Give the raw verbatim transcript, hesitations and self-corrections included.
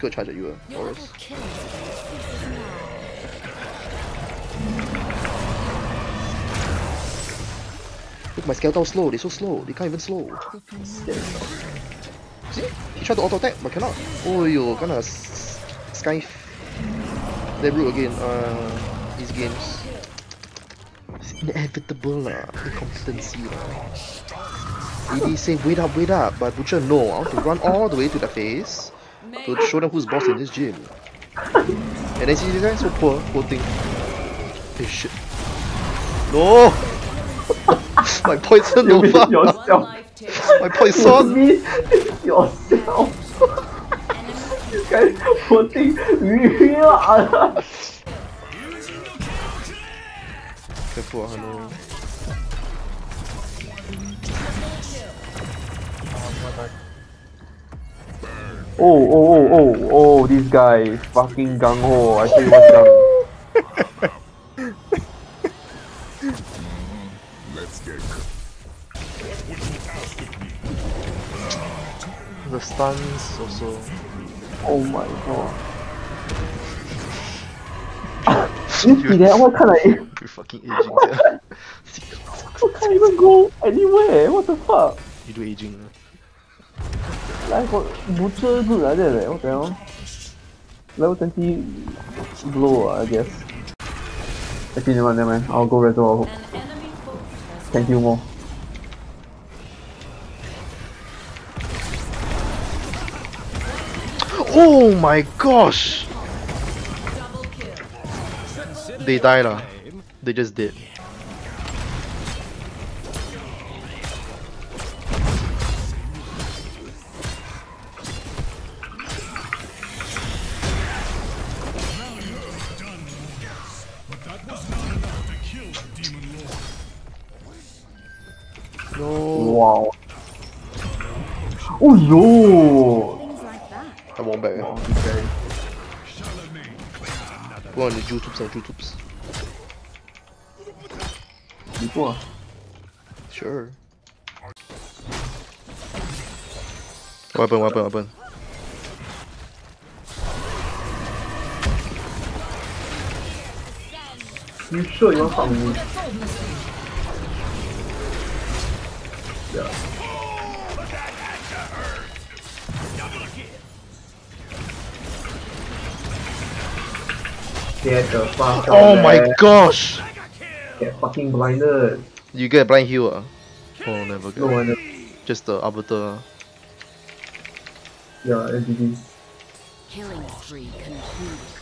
skill charge at you, uh, Horus. Look, my skeleton slow, they're so slow, they can't even slow. See? He tried to auto attack, but cannot. Oh, yo, kinda sky. They root again, uh, these games. It's inevitable, lah. Incompetency, lah. A D say, wait up, wait up, but Butcher, no, I want to run all the way to the face to show them who's boss in this gym. And then see this guy, so poor, poor thing. Hey, shit. No! My poison You Nova! mean yourself. My poison! You mean yourself. This guy putting real. Careful, Hano. Oh, oh, oh, oh, oh, this guy is fucking gung ho. I tell you what's gung. Let's get The stuns also. Oh my god. You see that? What kind of? You're fucking aging, yeah. I can't even go anywhere. What the fuck? You do aging. Uh. Like got butcher good like that. What the hell? Level twenty blow, I guess. Actually, never mind, never mind. I'll go retro. Thank you more. Oh my gosh! They die lah. They just did. No. Wow. Oh yo! I won't back. Wow, this guy. Go on the YouTubes and YouTubes. Before. Sure. What happened? What happened? What happened? You sure you want to fuck with me? Yeah. Get the fuck out. Oh my gosh! Get fucking blinded. You get a blind heal, uh? Oh, never get. No wonder. Just the arbiter. Yeah, N G T. Killing spree concludes.